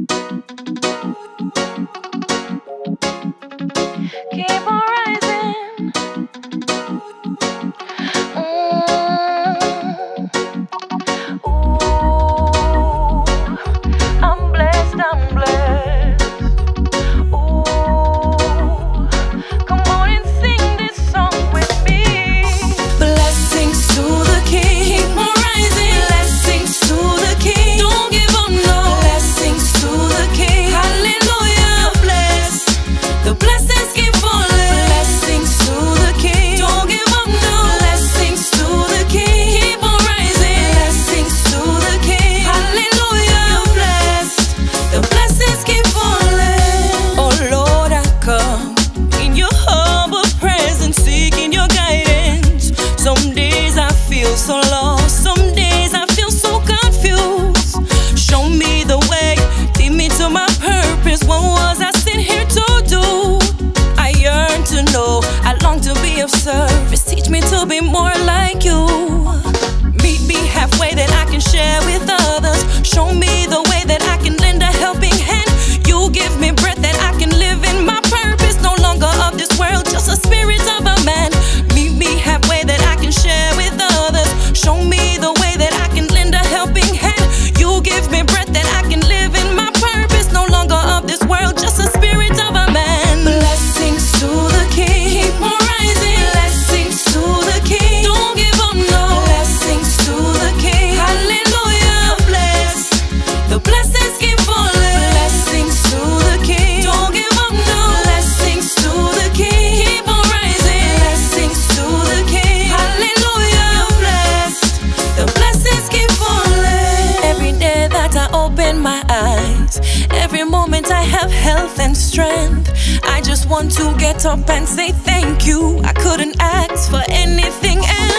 Keep on rising. Ooh, I'm blessed, I'm blessed. Ooh, come on and sing this song with me. Blessings to the King. Keep on rising. Blessings to the King. Don't give up, no. Blessings to the King. Hallelujah. You're blessed. The blessings keep falling. Blessings to the King. Don't give up, no. Blessings to the King. Keep on rising. Blessings to the King. Hallelujah. You're blessed. The blessings keep falling. Oh Lord, I come in your humble presence, seeking your guidance. Some days I feel so lost, some days I feel so confused. Show me the way, lead me to my purpose. What was I sent here to do? I yearn to know, I long to be of service. Teach me to be more like you. Meet me halfway that I can share with others. Show me the way that I can lend a helping hand. You give me breath that I can live in my purpose. No longer of this world, just a spirit of a man. Meet me halfway that I can share with others. Show me the way that I can lend a helping hand. You give me breath that I can live in my purpose. No longer of this world, just a spirit of a man. Blessings to the King. Keep on rising. Blessings to the King. Don't give up, no. Blessings to the King. Hallelujah. You're blessed. The blessings keep falling. Blessings to the King. Don't give up, no. Blessings to the King. Keep on rising. Blessings to the King. Hallelujah. You're blessed. The blessings keep falling. Every day that I open my eyes, every moment I have health and strength, I just want to get up and say thank you. I couldn't ask for anything else.